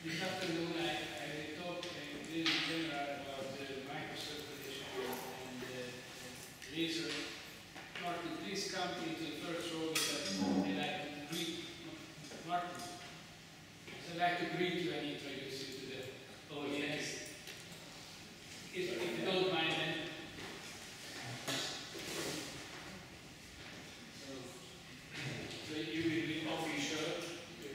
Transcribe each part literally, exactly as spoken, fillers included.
This afternoon I, I will talk uh, in general about uh, microcirculation and uh, laser. Martin, please come into the first row because I like to greet Martin. I'd like to greet you and introduce you to the audience. If, if you don't mind, then. So, so you will be official.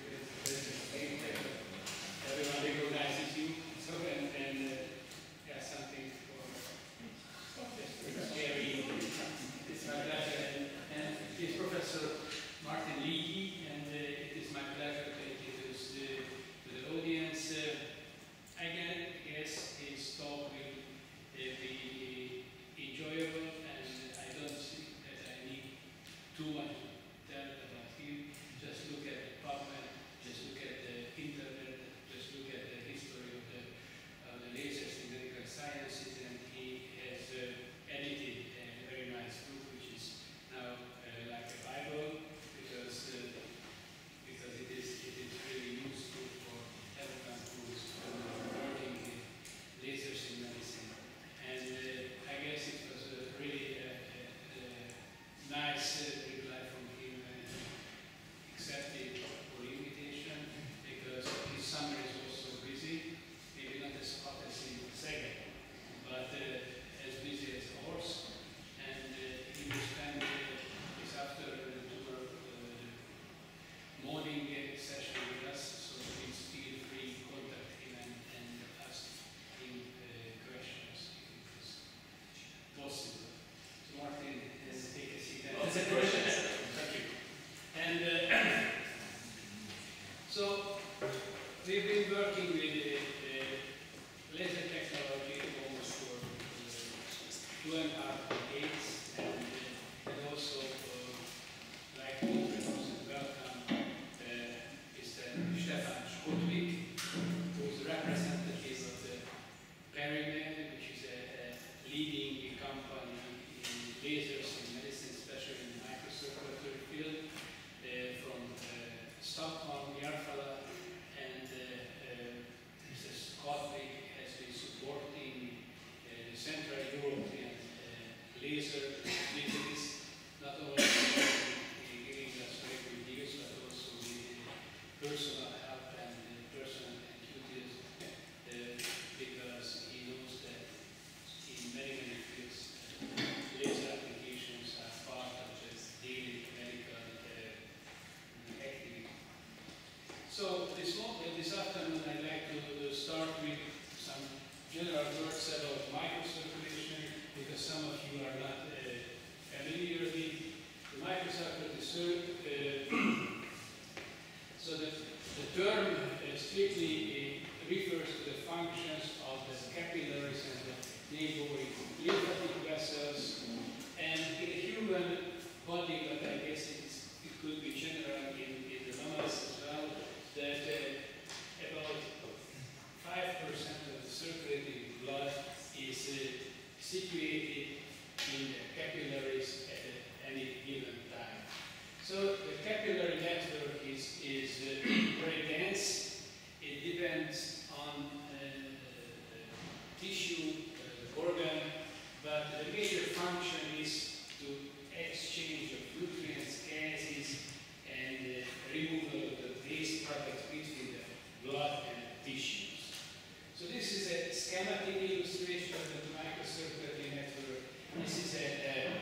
Everyone recognizes you. So, and, and uh, yeah, something for scary. It's my pleasure. And, and it is Professor Martin Leahy, and uh, it is my pleasure to introduce the, to the audience. Uh, again, I guess his talk will uh, be enjoyable, and I don't think that I need too much to tell about him. Just look at the PubMed, just look at the internet, just look at the history of the, uh, the lasers in medical sciences, and he has uh, edited a very nice book, which is now uh, like a Bible, because uh, because it is it is really useful for everyone who is learning uh, lasers in medicine. And uh, I guess it was a really uh, uh, nice uh, reply from him, and he accepted our invitation because his summer is also busy, maybe not as hot as in Sega, but uh, as busy as a horse. And uh, he will spend uh, this afternoon tomorrow uh, morning uh, session with us, so please feel free to contact him and, and ask him uh, questions if it is possible. So Martin, let's take a seat. That's a question. Thank you. And uh, so we've been working with uh, uh, laser technology almost for uh, two and a half decades, and, uh, and also uh, like to introduce and welcome uh, Mister Stefan Schutwig, who is representative of the Perimed, which is a, a leading company in lasers in medicine, especially in the microcirculatory field, uh, from uh, Stockholm, Järfälla, and uh, uh, Mister Schutwig has been supporting uh, the Central European uh, laser activities, not only in giving us very good news, but also with personal help and uh, personal duties, uh, because he knows that in many, many fields, uh, laser applications are part of the daily medical uh, activity. So this, morning, this afternoon I'd like to start with some general words about microcirculation, because some of you are not uh, familiar with the microcirculation. Uh, so the, the term uh, strictly uh, refers to the functions of the capillaries and the neighboring lymphatic vessels. And in the human body, but I guess it's, it could be general in, in the mammals as well, that uh, about five percent of the circulating blood is uh, situated in the capillaries at any given time. So the capillary network is, is uh, very dense. It depends on uh, the tissue, uh, the organ, but the major function is to exchange of nutrients, gases, and uh, removal of the waste products between the blood and the tissues. So this is a schematic illustration of the microcirculatory network. This is a,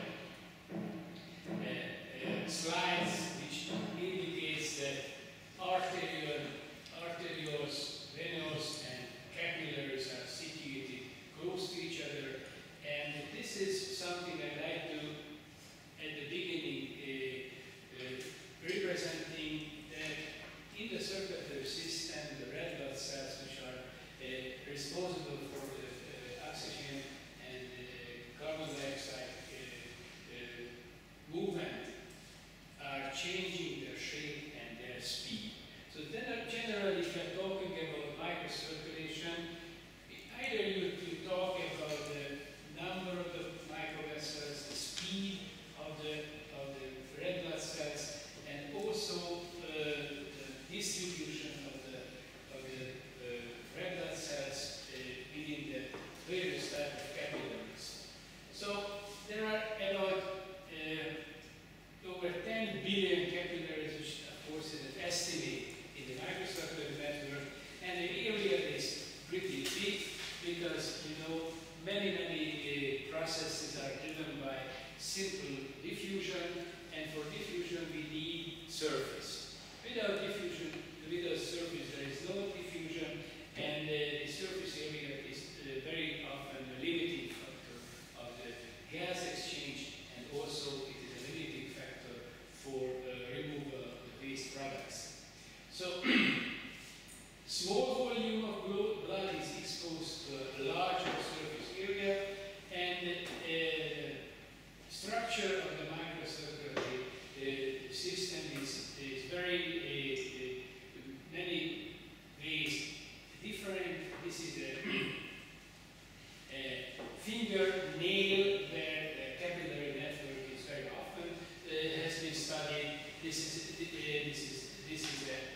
a, a, a slide which indicates that arterial, arterioles, venos, and capillaries are situated close to each other. And this is something I'd like to, at the beginning, uh, uh, representing that in the circulatory system, the red blood cells, which are uh, responsible for the uh, oxygen and uh, carbon dioxide uh, uh, movement, are changing their shape and their speed. So then, generally, if you're talking about microcirculation, either you, you talk about the number of the microvessels, the speed of the, of the red blood cells, and also uh, the distribution of the, of the processes are driven by simple diffusion, and for diffusion we need surface. Without diffusion, without surface there is no diffusion, and uh, the surface area is uh, very often a limiting factor of the gas exchange, and also it is a limiting factor for uh, removal of the waste products. So, small volume of blood is exposed to a larger surface area, and the uh, structure of the microcirculatory uh, system is, is very uh, uh, many ways different. This is a, a finger-nail where the capillary network is very often uh, has been studied. This is uh, this is this is a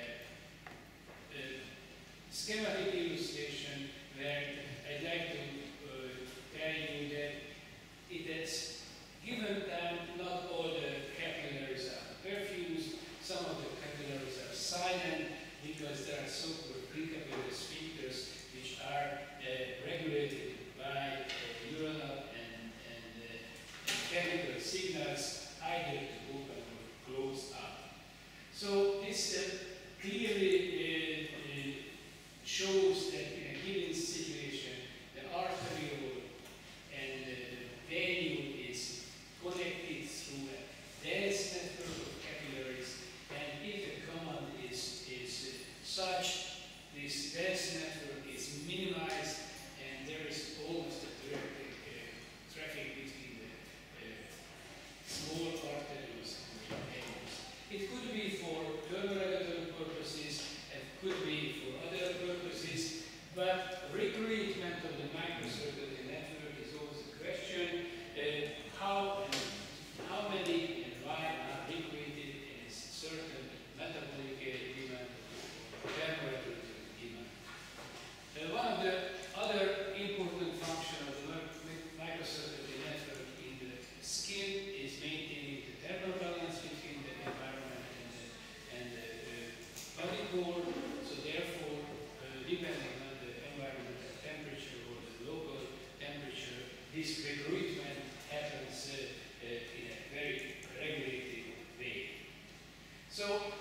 schematic illustration where I'd like to uh, tell you that it has given time not all the capillaries are perfused, some of the capillaries are silent because there are so-called precapillary sphincters which are uh, regulated by uh, neuronal and, and, uh, and chemical signals either to open or close up. So this uh, clearly uh, uh, shows that in a given situation, the arteriole and uh, the venule is connected through a dense network of capillaries, and if the command is, is uh, such, this dense network is minimized, and there is almost a direct uh, traffic between the uh, small arterioles and the venules. It could be for thermoregulatory purposes, it could be for other purposes, but recruitment of the microcirculatory network is always a question. Uh, how and how many and why are recruited in a certain metabolic demand or thermoregulatory demand. Uh, one of the other important functions of the microcirculatory network in the skin is maintaining the thermal balance between the environment and the, and the uh, body core. So therefore, uh, depending on the environmental temperature or the local temperature, this recruitment happens uh, uh, in a very regulated way. So,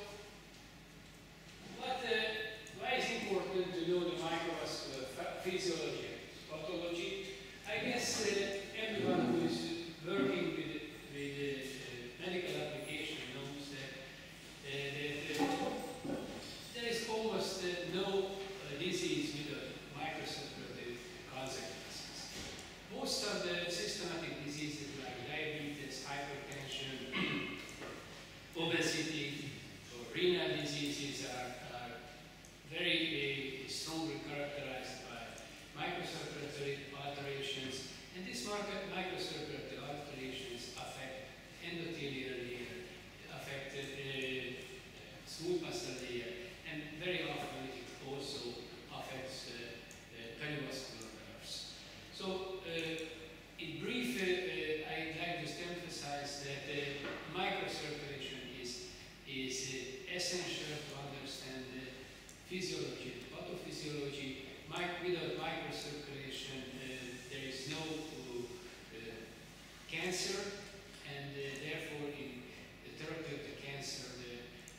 what, uh, why is it important to know the microvascular physiology and pathology? I guess uh, everyone who is working with, with uh, medical application knows that, uh, that uh, there is almost uh, no uh, disease without microcirculatory consequences. Most of the systematic diseases like diabetes, hypertension, obesity, or renal diseases are, are very uh, strongly characterized by microcirculatory alterations, and these microcirculatory alterations affect endothelial layer, affect uh, smooth muscle layer, and very often it also affects uh, uh, perivascular nerves. So, uh, in brief, uh, uh, I'd like just to emphasize that uh, microcirculation is, is uh, essential to understand the physiology, the pathophysiology. My, without microcirculation, uh, there is no uh, cancer, and uh, therefore in the therapy of the cancer, the,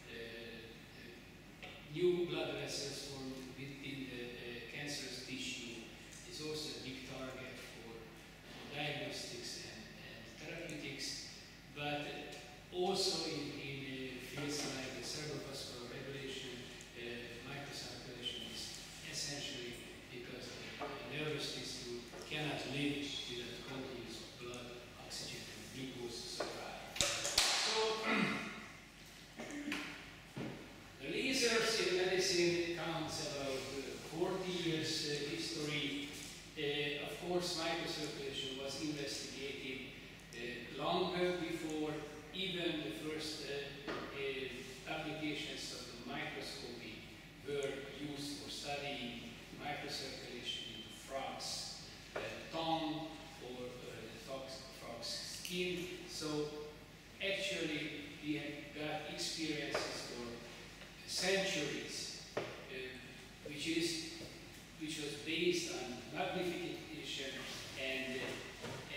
uh, the new blood vessels formed within the uh, cancerous tissue is also a big target for diagnostics and, and therapeutics, but also in, in uh, fields like the cerebrovascular regulation, uh, microcirculation is essentially because the nervous tissue cannot live without continuous blood, oxygen, and glucose supply. So, the lasers in medicine counts about uh, forty years uh, history. Uh, of course, microcirculation was investigated uh, longer before even the first uh, uh, applications of the microscopy were used for studying microcirculation in frogs, uh, tongue, or uh, the frog's, frog's skin. So actually, we have got experiences for centuries, uh, which is which was based on magnification and uh,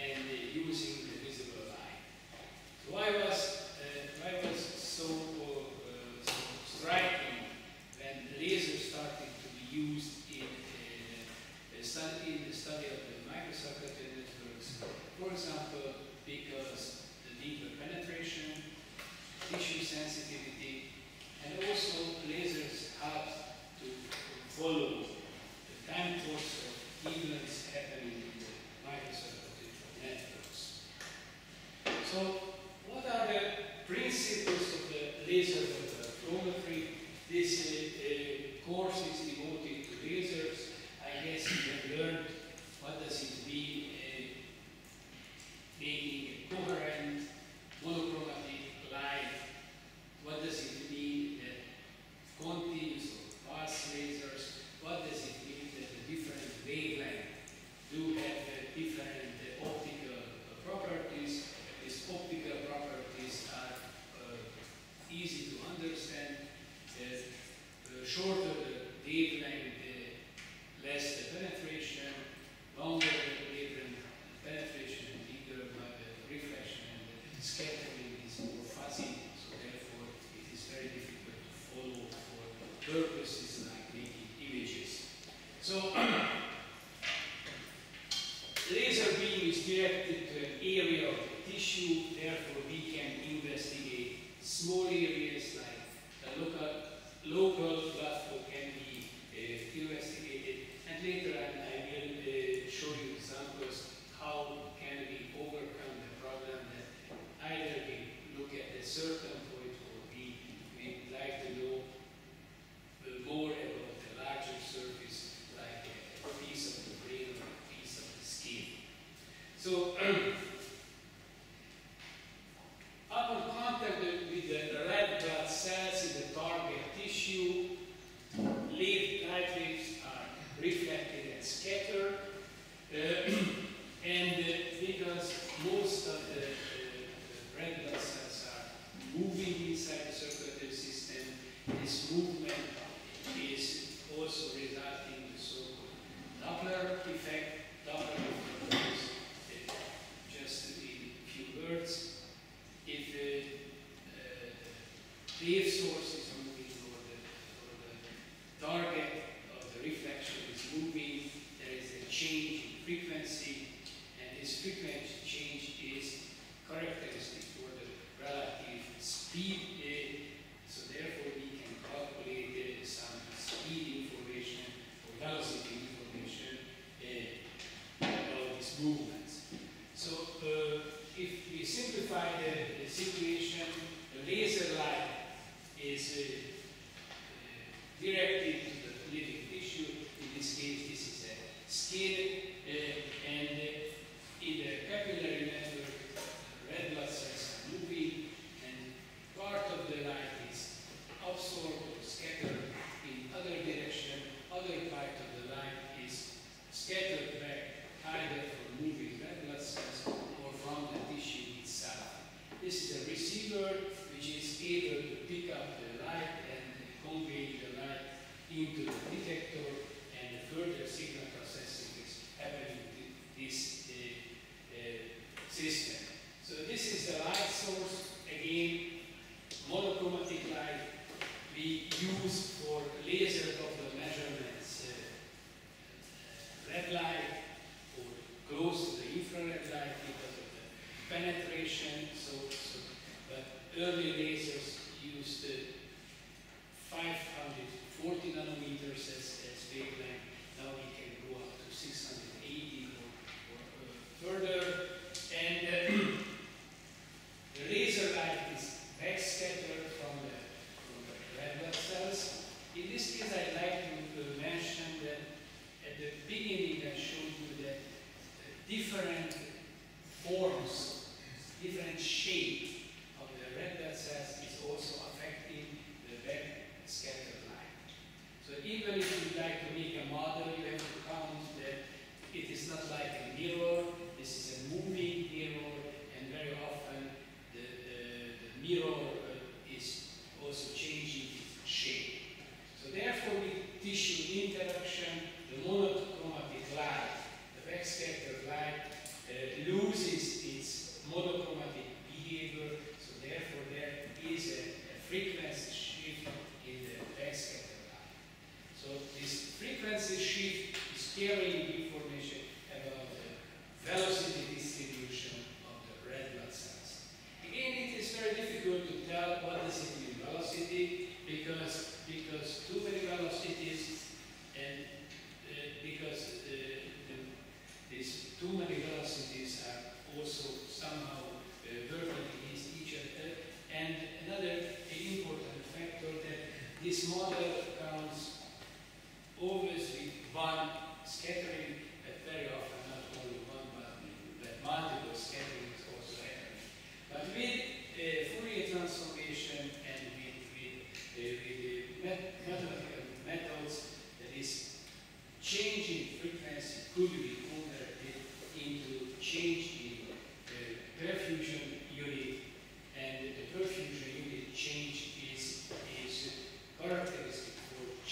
shorter the wavelength, the less the penetration, longer the wavelength penetration, and bigger the reflection, and the scattering is more fuzzy, so therefore it is very difficult to follow for purposes like making images. So laser beam is directed to an area of the tissue, therefore we can investigate small areas like a local, local blood flow can be uh, investigated, and later on I will uh, show you examples how can we overcome the problem that either we look at a certain point or we would like to know uh, more about the larger surface like a piece of the brain or a piece of the skin. So upon contact with the red blood cells in the target tissue, light waves are reflected and scattered, uh, and uh, because most of the uh, red blood cells are moving inside the circulatory system, this movement is also resulting in the so-called Doppler effect. Doppler effect is uh, just in a few words. If the uh, wave source is moving or the, or the target of the reflection is moving, there is a change in frequency, and this frequency change is characteristic for the relative speed. Uh, so therefore we can calculate uh, some speed information or velocity information uh, about these movements. So uh, if we simplify the, the situation, the laser light is uh, uh, directed to the living tissue. In this case, this is a skin, uh, and uh, in the capillary network, red blood cells are moving, and part of the light is absorbed or scattered in other direction. Other part of the light is scattered back either from moving red blood cells or from the tissue itself. This is a receiver which is able to pick up the light and convey the light into the detector, and the further signal processing is happening with this uh, uh, system. So this is the light source, again, monochromatic light we use for laser Doppler measurements, uh, red light or close to the infrared light because of the penetration. So, so but early lasers used uh, five hundred forty nanometers as, as wavelength. Now we can go up to six hundred eighty or, or uh, further. And uh, the laser light is backscattered from the, from the red blood cells. In this case, I'd like to uh, mention that at the beginning I showed you that uh, different forms, different shape of the red blood cells is also affecting the backscattered light. So even if you'd like to make a model, you have to count that it is not like a mirror. This is a moving mirror, and very often the, uh, the mirror uh, is also changing its shape. So therefore, with tissue interaction, the monochromatic light, the backscattered light, uh, loses its monochromatic behavior. So therefore, there is a, a frequency shift in the backscattered light. So this frequency shift is carrying information about the velocity distribution of the red blood cells. Again, it is very difficult to tell what does it mean velocity, because, because too many velocities and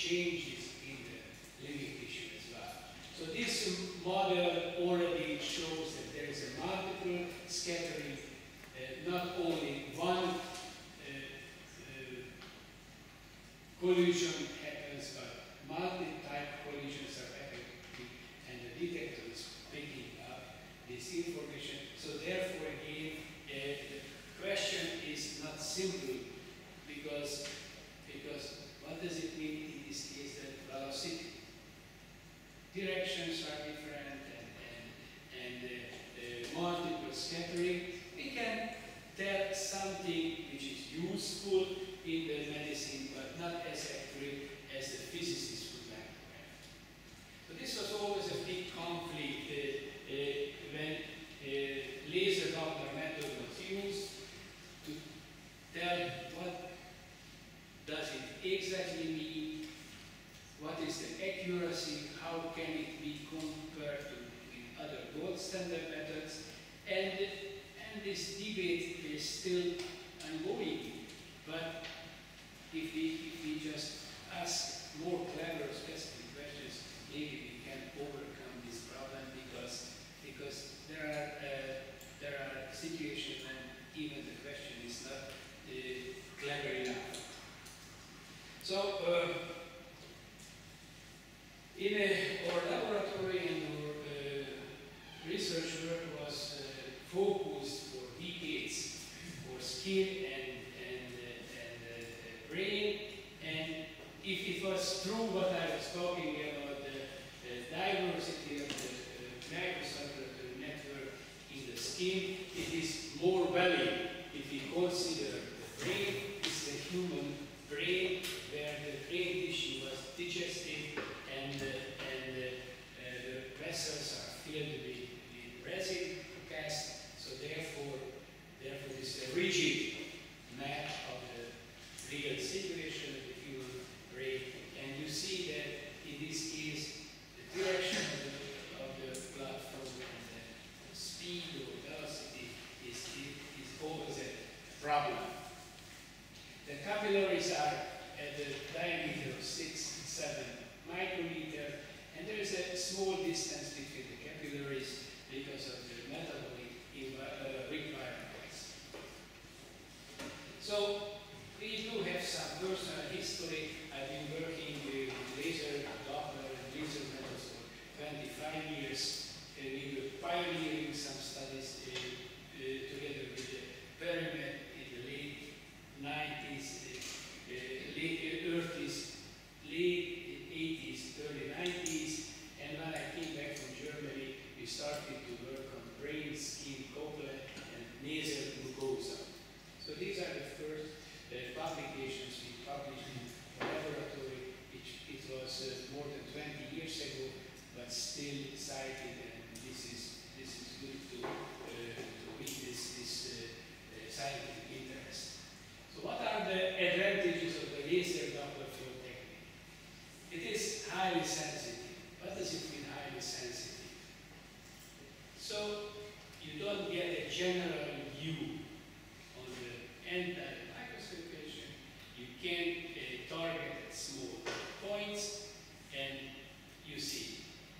changes in the living tissue as well. So this model already shows that there is a multiple scattering, uh, not only one uh, uh, collision happens, but multi-type collisions are happening, and the detector is picking up this information. So therefore, again, uh, the question is not simple, because, because what does it mean in this case that velocity? Directions are different, and, and, and uh, uh, multiple scattering. We can tell something which is useful in the medicine, but not as accurate as the physicists would like to have. So this was always a big conflict uh, uh, when uh, laser Doppler method was used to tell what does it exactly mean, what is the accuracy, how can it be compared to with other gold standard methods, and, and this debate is still ongoing. But if we, if we just ask more clever, specific questions, maybe we can overcome this problem, because, because there are, uh, there are situations when even the question is not uh, clever enough. So, uh, in a, our laboratory and our uh, research work was uh, focused for decades for skin and, and, uh, and uh, brain. And if it was true what I was talking about, the, the diversity of the uh, microcirculatory network in the skin, it is more valid if we consider the brain is the human brain, where the brain tissue was digested, and, uh, and uh, uh, the vessels are filled with, with resin gas. So therefore, therefore this is a rigid map of the real situation of the human brain. And you see that in this case, the direction of the, of the blood flow and the speed or velocity is, is always a problem. The capillaries are at the diameter of six, seven micrometer, and there is a small distance between the capillaries because of the metabolic uh, requirements. So we do have some personal history. I've been working with laser Doppler and laser methods for twenty-five years. Uh, we were pioneering some studies uh, uh, together with the Perimet in the late nineties, uh, uh, late thirties, late eighties, early nineties, and when I came back from Germany, we started to work on brain, skin, cochlea, and nasal mucosa. So these are the first uh, publications we published in our laboratory, which it was uh, more than twenty years ago, but still cited, and this is this is good to uh, to witness this uh, uh, scientific interest. So what are the advantages of the laser Doppler flow technique? It is highly sensitive. What does it mean, highly sensitive? So you don't get a general view on the entire microcirculation. You can uh, target at small points, and you see.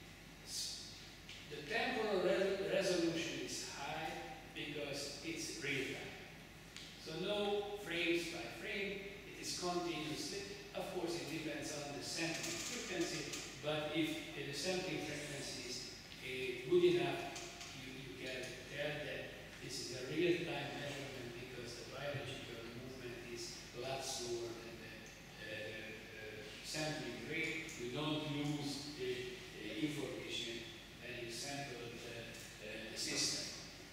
The temporal re resolution is high because it's real time. So no frames by frame, it is continuously. Of course, it depends on the sampling frequency, but if uh, the sampling frequency is uh, good enough, you, you can tell that this is a real-time measurement, because the biological movement is a lot slower than the uh, uh, sampling rate. You don't lose the uh, information when you sample the, uh, the system.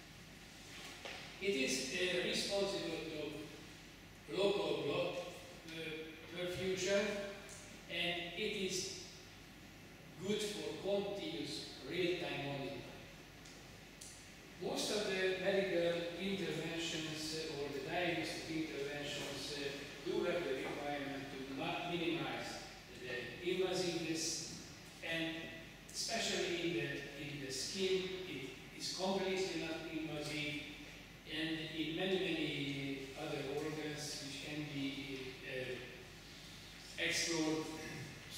It is uh, responsible to local blood uh, perfusion, and it is good for continuous real-time monitoring. Most of the medical interventions uh, or the diagnostic interventions uh, do have the requirement to minimize the invasiveness, and especially in the, in the skin, it is completely not invasive, and in many, many other organs which can be uh, explored,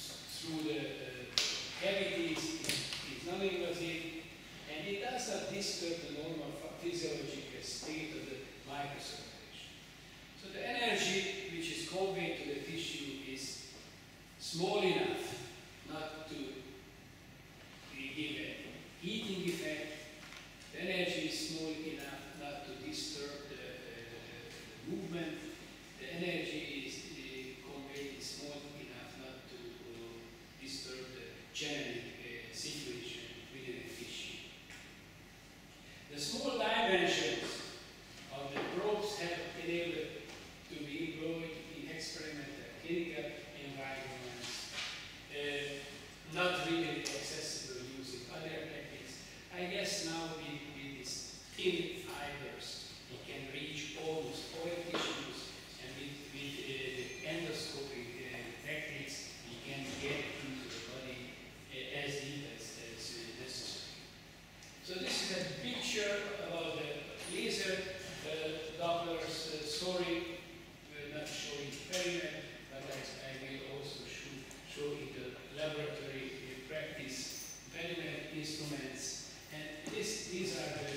physiological state of the microcirculation. So the energy which is conveyed to the tissue is small enough not to give a heating effect. The energy is small enough not to disturb the, uh, the movement. The energy is uh, conveyed is small enough not to uh, disturb the genetic uh, situation within the tissue. The small dimensions of the probes have been able to be employed in experimental clinical environments, uh, not really accessible using other techniques. I guess now with, with these thin fibers, we can reach almost all tissues, and with, with uh, endoscopic uh, techniques, we can get into the body uh, as deep as, as uh, necessary. So this is a picture about the laser uh, Dopplers. Uh, sorry, we're not showing very well, but I, I will also show, show in the laboratory uh, practice very well instruments. And this, these are the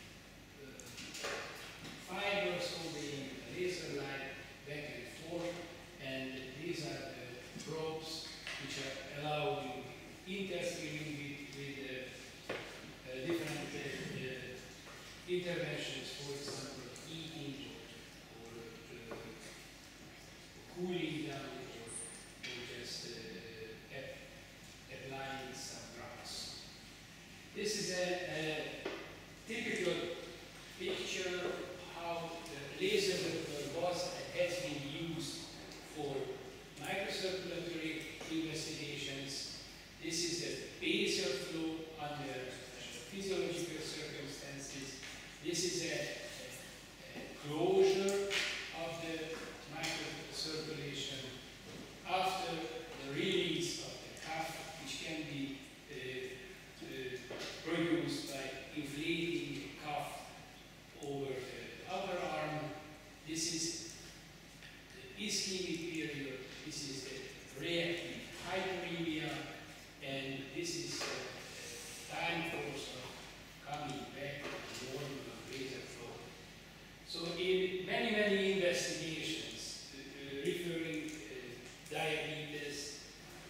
uh, fibers obeying the laser light back and forth, and these are the probes which are allowing interfering with, with uh, uh, different uh, uh, interventions, for example, heating or, or uh, cooling down or, or just uh, applying some drugs. This is a, a typical picture of how the laser was and has been used for microcirculatory investigations. This is the basal flow under physiological circumstances. This is a, a, a closure of the microcirculation after the release of the cuff, which can be uh, uh, produced by inflating the cuff over the upper arm. This is the ischemic period. This is the reactive hyperemia, and this is the time course of coming back to normal laser flow. So in many, many investigations uh, referring uh, diabetes,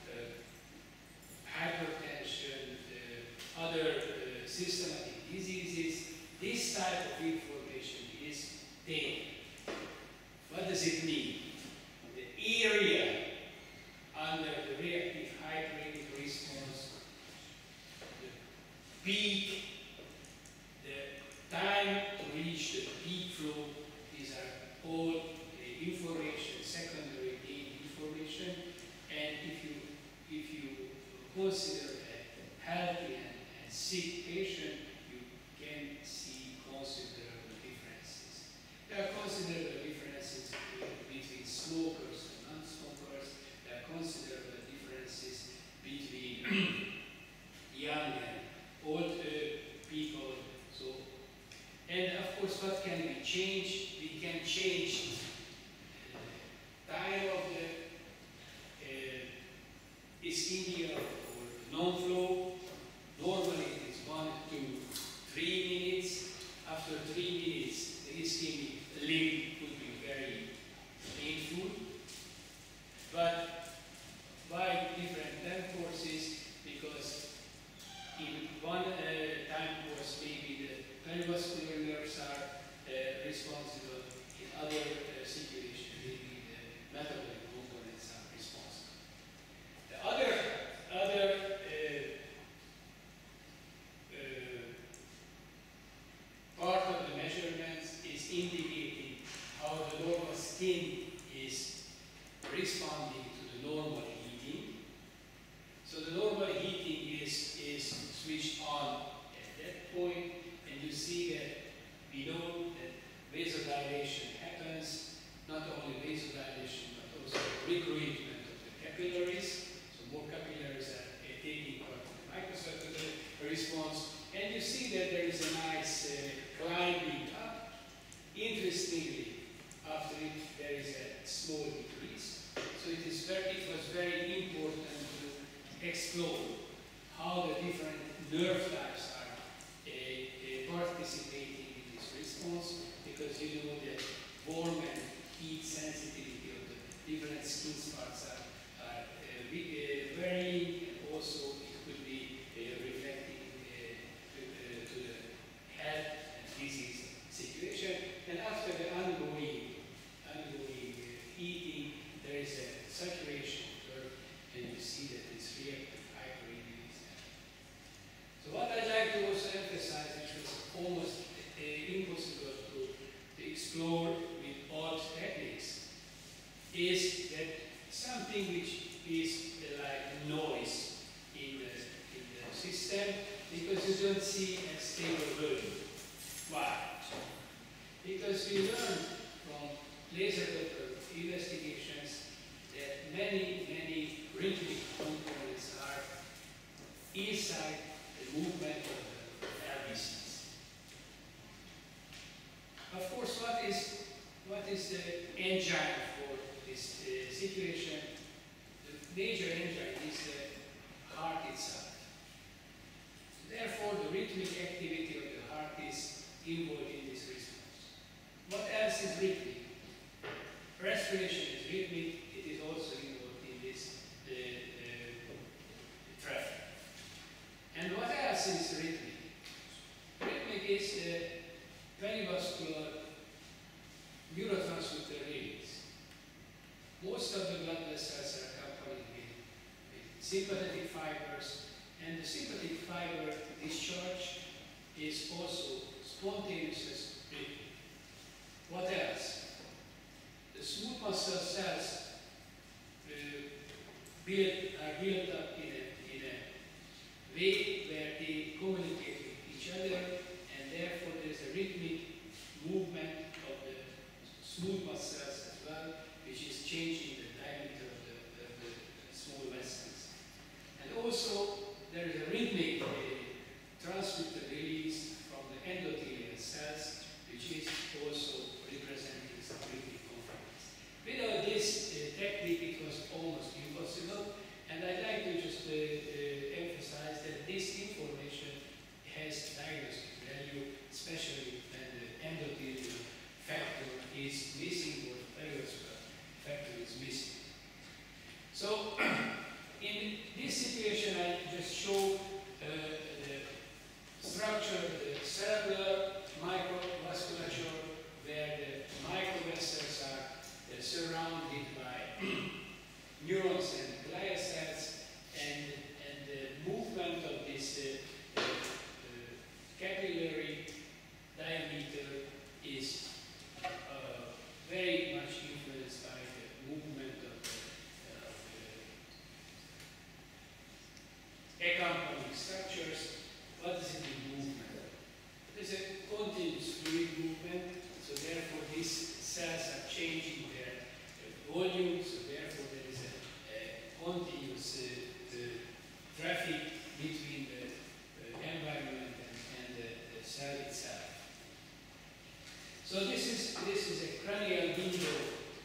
uh, hypertension, uh, other uh, systematic diseases, this type of information is taken. What does it mean? The area under the reactive hyperemic response, the peak, the time to reach the peak flow, these are all uh, information, secondary gain information. And if you if you consider a healthy and, and sick patient, you can see considerable differences. There are considerable differences between smokers and non-smokers. There are considerable differences between young and old uh, people. So, and of course, what can we change? We can change the time of the uh, ischemia or non-flow. Normally, it is one to three minutes. After three minutes, the ischemic limb could be very painful. But by different time courses, because in one uh, time course, maybe the perivascular nerves are uh, responsible. In other uh, situations, maybe the metabolic components are responsible. The other, other uh, uh, part of the measurements is indicating how the normal skin is responding to the normal heating. So the normal heating is, is switched on at that point, and you see that below that vasodilation happens, not only vasodilation, but also recruitment of the capillaries. So more capillaries are uh, taking part in the microcirculatory response. And you see that there is a nice uh, climbing up. Interestingly, after it, there is a small decrease. So it, is very, it was very important to explore how the different nerve types are uh, uh, participating in this because you know that warm and heat sensitivity of the different skin spots are, are uh, we, uh, varying, and also it could be uh, reflecting uh, to, uh, to the health and disease situation. And after the ongoing, ongoing uh, heating, there is a saturation curve, and you see that it's reactive hyperindividualism. So what I'd like to also emphasize, which was almost uh, impossible to, to explore with old techniques, is that something which is uh, like noise in the, in the system, because you don't see a stable volume. Why? Because we learned from laser Doppler investigations that many, many rhythmic components are inside the movement of the L B Cs. Of course, what is, what is the engine for this uh, situation? The major engine is the heart itself. Therefore, the rhythmic activity of the heart is involved in this response. What else is rhythmic? Respiration is rhythmic. It is also involved in this uh, uh, traffic. And what else is rhythmic? Rhythmic is the perivascular neurotransmitter release. Most of the blood vessels are accompanied with, with sympathetic fibers, and the sympathetic fiber discharge is also spontaneous rhythm. What else? The smooth muscle cells uh, build, are built up in a, in a way where they communicate with each other, and therefore there is a rhythmic movement of the smooth muscles as well, which is changing the diameter of the, the, the, the small vessels. And also there is a rhythmic uh, transmitter release from the endothelial cells, which is also representing some rhythmic components. Without this uh, technique, it was almost impossible, and I'd like to just uh, uh, emphasize that this information has diagnostic value, especially when the endothelial factor is missing or the perivascular factor is missing. So, in this situation, I just show uh, the structure of the cellular microvasculature, where the microvessels are uh, surrounded by neurons and glia cells, and, and the movement of this uh, uh, uh, capillary diameter is uh, very much influenced by the movement of the, uh, the accompanying structures. What is it in movement? There's a continuous fluid movement, so therefore these cells are changing their uh, volume, so therefore there is a, a continuous uh, uh, traffic between the uh, environment and, and the, the cell itself. So this is, this is a cranial window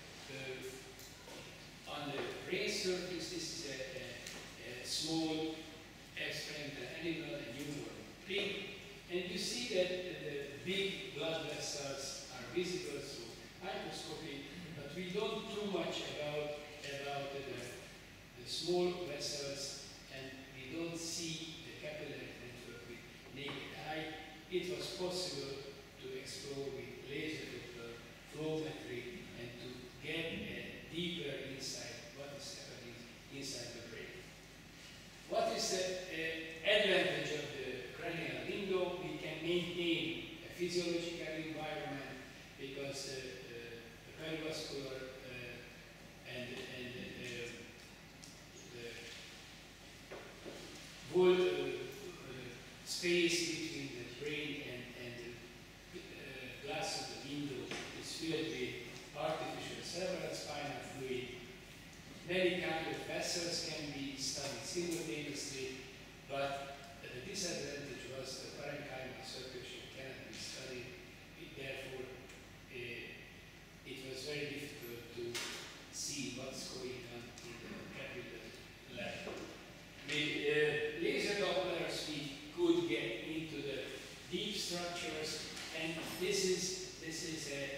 uh, on the brain surface. This is a, a, a small experimental animal, a newborn pig. And you see that the big blood vessels are visible through microscopy, but we don't do much about, about the, the small vessels, and we don't see the capillary network with naked eye. It was possible to explore with laser Doppler flowmetry and to get a deeper insight what is happening inside the brain. What is the uh, advantage of the cranial window? We can maintain a physiological environment because uh, uh, the perivascular uh, and, and uh, the whole uh, uh, space between the brain and, and the uh, glass of the window is filled with artificial cerebral spinal fluid. Many kinds of vessels can be studied simultaneously, but the disadvantage was the parenchymal circulation cannot be studied. It, therefore, uh, it was very difficult to see what's going on in the capillary level. With uh, laser Dopplers, we could get into the deep structures, and this is this is a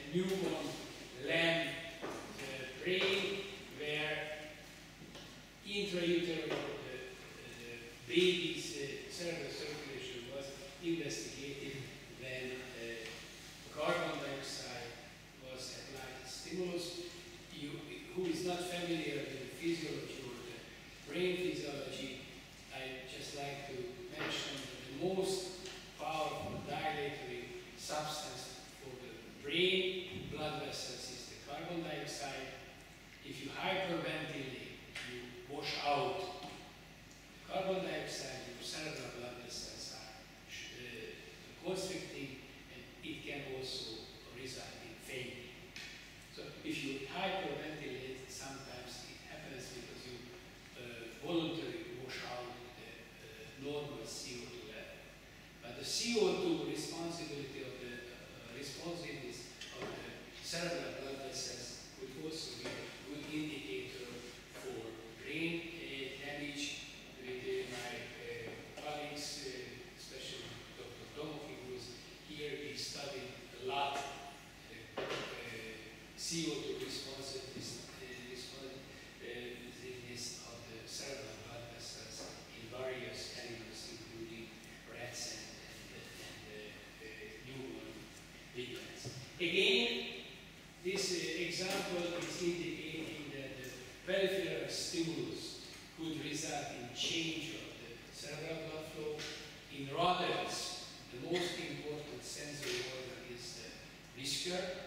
behavior of the, uh, baby's uh, cerebral circulation was investigated when uh, carbon dioxide was applied as stimulus. You, who is not familiar with the physiology or the brain physiology, I just like to mention that the most powerful dilatory substance for the brain blood vessels is the carbon dioxide. If you hyperventilate, you wash out the carbon dioxide, your cerebral blood vessels are uh, constricting, and it can also result in fainting. So if you hyperventilate, sometimes it happens because you uh, voluntarily wash out the uh, normal C O two level. But the C O two responsibility of the uh, responsiveness of the cerebral blood vessels would also be a good indicator for brain uh, damage. With uh, my uh, colleagues, uh, especially Doctor Domoki, who is here, he studied a lot uh, uh, C O two responsiveness, uh, responsiveness of the cerebral blood vessels in various animals, including rats and, and, and uh, uh, newborn piglets. Again, this uh, example is indicating that the peripheral stimulus could result in change of the cerebral blood flow. In rodents, the most important sensory organ is the whisker.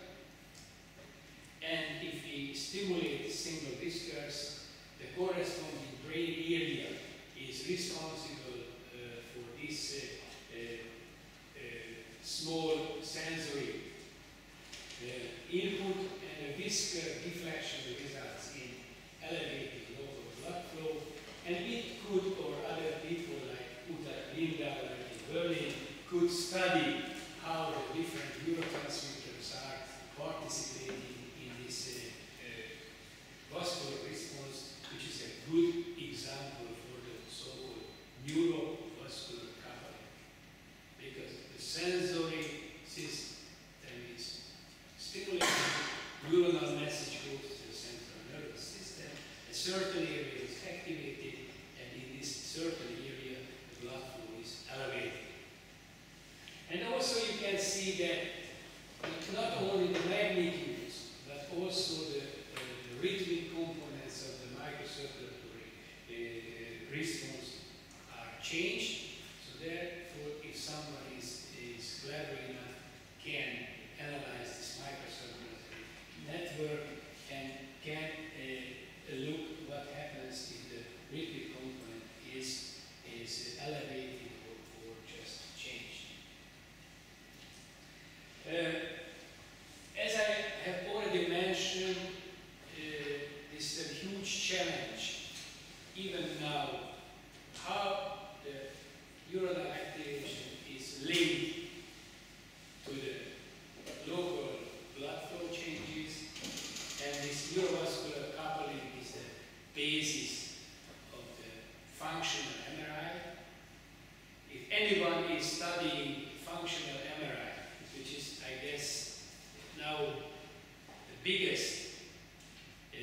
And if we stimulate single whiskers, the corresponding brain area is responsible uh, for this uh, uh, uh, small sensory uh, input, and a whisker deflection results in elevated local blood flow. And it could, or other people like Uta Linda, like in Berlin, could study how the different neurotransmitters are participating in this uh, uh, vascular response, which is a good example for the so-called neurovascular coupling. Because the sensory system is stimulated, neuronal message goes to the central nervous system, a certain area is activated, and in this certain area, the blood flow is elevated. And also you can see that not only the magnitudes, but also the, uh, the rhythmic components of the microcirculatory uh, response are changed. So therefore, if someone is, is clever enough, can analyze this microcirculatory network and can uh, look what happens if the rhythmic component is, is elevated or, or just changed. Uh, as I have already mentioned, uh, this is a huge challenge, even now, how the neuronal activation is linked to the local blood flow changes, and this neurovascular coupling is the basis of the functional M R I. If anyone is studying functional M R I, which is, I guess, now the biggest uh,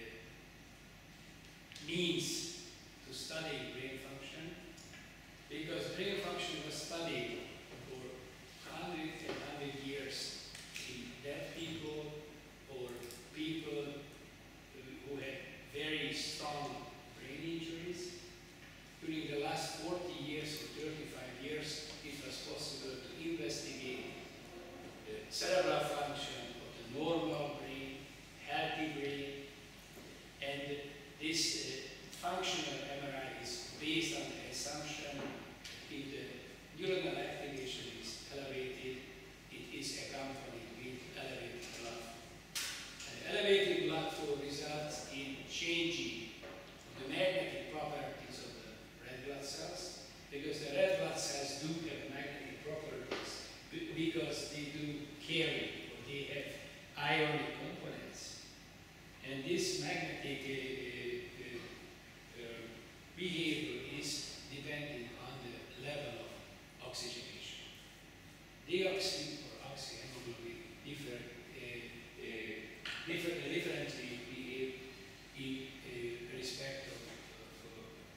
means to study brain function, because brain function was studied for hundred and hundred years in deaf people or people who had very strong brain injuries. During the last forty years or thirty-five years, it was possible to investigate the cerebral function of the normal brain, healthy brain, and this uh, functional M R I is based on the assumption that if the neuronal activation is elevated, it is accompanied with elevated blood flow. And elevated blood flow results in changing the magnetic properties of the red blood cells, because the red blood cells do have magnetic properties because they do carry, or they have ionic components. And this magnetic uh, uh, uh, behavior is depending on the level of oxygenation. Deoxy or oxyhemoglobin differ, uh, uh, differ, differently behave in uh, respect of, of, of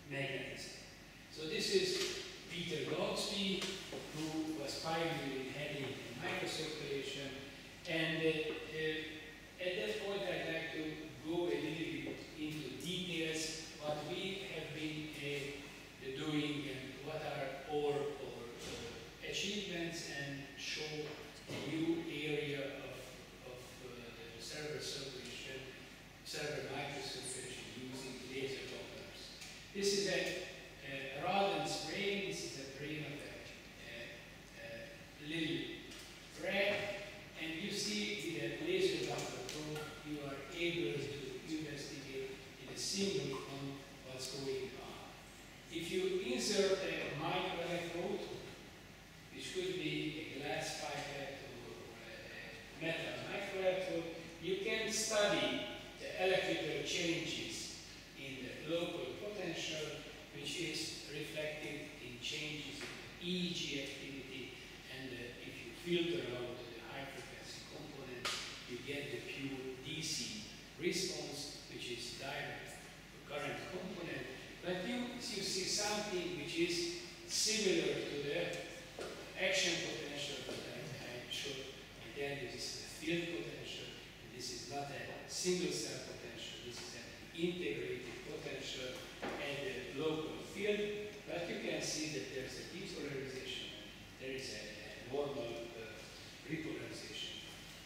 mechanism. So this is Peter Goldsby, who was pioneering heading microcirculation, and uh, uh, at that point I'd like to go a little bit into details what we have been uh, doing and what are our, our uh, achievements, and show a new area of, of uh, the cerebral circulation, cerebral microcirculation using laser Dopplers. This is a uh, rodent's brain. This is a brain of a, a, a little rat, and you see with a laser Doppler probe you are able to investigate in a single cone what's going on. If you insert a microelectrode, which could be a glass pipette or a metal microelectrode, you can study the electrical changes in the local potential, which is reflected in changes in E E G activity, and uh, if you filter out the high frequency components, you get the pure D C response, which is direct current component. But you, you see something which is similar to the action potential that I, I showed. Again, this is the field potential, and this is not a single cell potential, this is an integrated potential and a local field. But you can see that there's a depolarization, there is a, a normal uh, repolarization.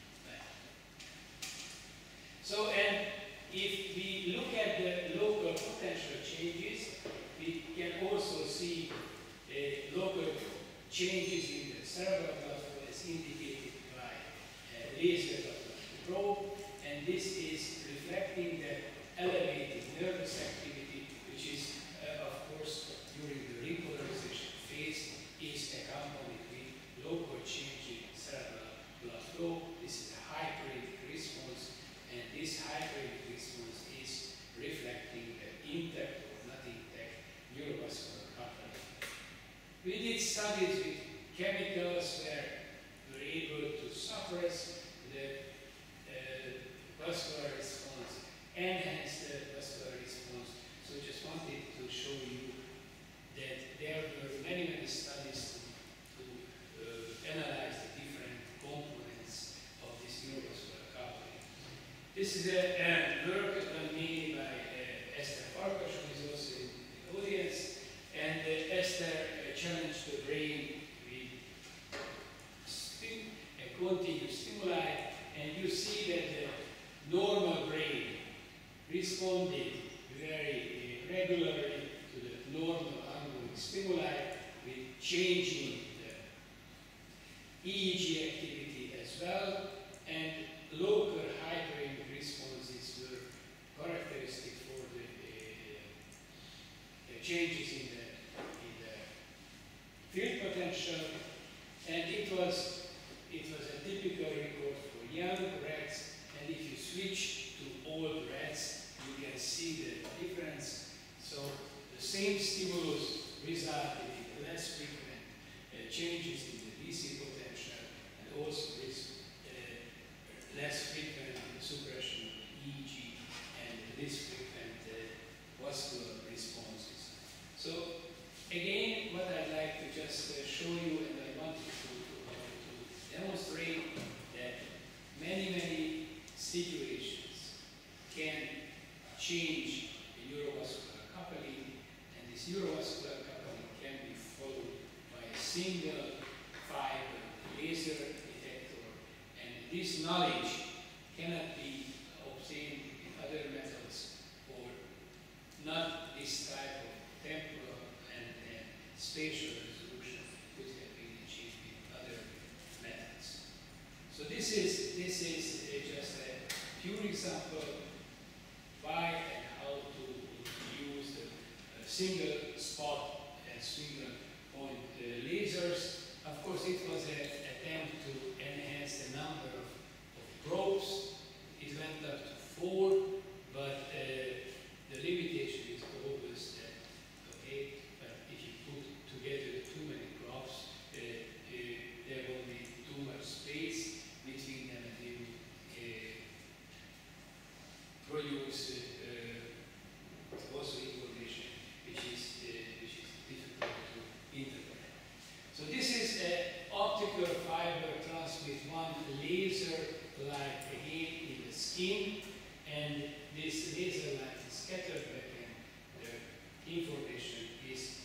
So, and if we look at the local potential changes, we can also see uh, local changes in the cerebral cluster as indicated by a laser probe, and this is reflecting the elevated nervous activity, which is, uh, of course, during the repolarization phase, is accompanied with local change in cerebral blood flow. This is a hyperemic response, and this hyperemic response is reflecting the intact or not intact neurovascular coupling. We did studies with chemicals where we were able to suppress the uh, vascular response, enhance the vascular response. So just wanted to show you that there were many, many studies to, to uh, analyze the different components of this neurovascular coupling. This is a, a work done made by uh, Esther Farkas, who is also in the audience, and uh, Esther uh, challenged the brain with stim a continuous stimuli, and you see that the normal brain responded very uh, regularly to the normal ongoing stimuli with changing the E E G activity as well, and local hyperemic responses were characteristic for the, uh, the changes in the, in the field potential, and it was, it was a typical record for young rats, and if you switch to old rats, you can see the difference. So the same stimulus resulted in less frequent uh, changes in the D C potential, and also this uh, less frequent suppression of E E G and less frequent uh, vascular responses. So again, what I'd like to just uh, show you, and I want to, to, to demonstrate that many, many situations can change the neurovascular coupling, and this neurovascular coupling can be followed by a single fiber laser detector, and this knowledge cannot be obtained in other methods, or not this type of temporal and, and spatial resolution could have been achieved with other methods. So this is, this is uh, just a pure example why and how to, to use the uh, single spot and single point uh, lasers. Of course, it was an attempt to enhance the number of, of probes. It went up to four, but uh, the limitation is always that, okay, but if you put together too many probes, uh, uh, there will be too much space between them, and they will uh, produce uh, uh, also information which is laser light again in the skin, and this laser light is scattered back and the information is